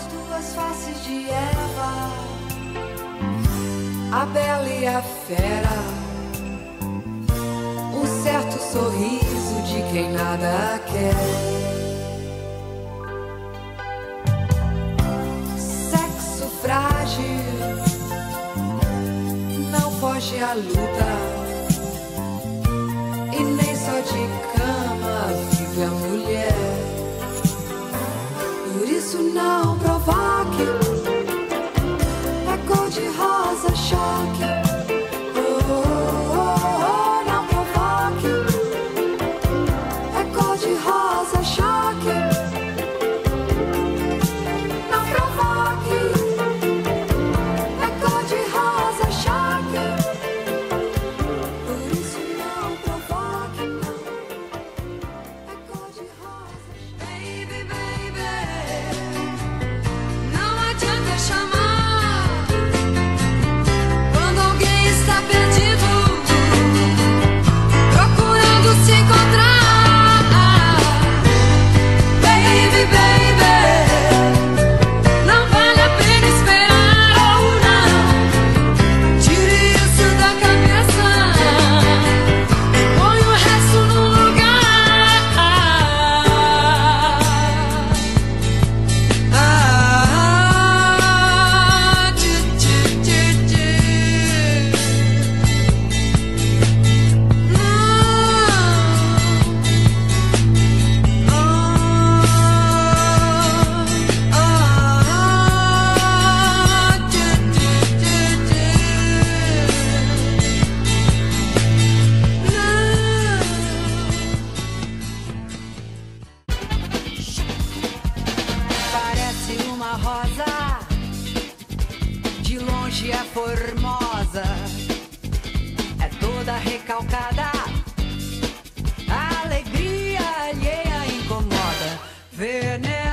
duas faces de Eva, a bela e a fera, um certo sorriso de quem nada quer. Sexo frágil, não foge à luta, e nem só de cama vive a mulher. Por isso não provoque, é cor de rosa choque. Oh, oh, oh, não provoque, é cor de rosa choque. Não provoque, é cor de rosa choque. Por isso não provoque, não, é cor de rosa choque. Baby, baby, não adianta chamar quando alguém está perdido, procurando se encontrar. Baby, baby, não vale a pena esperar, ou não. Tire isso da cabeça e põe o resto no lugar. Parece uma rosa, de longe é formosa, é toda recalcada, a alegria alheia incomoda. Veneno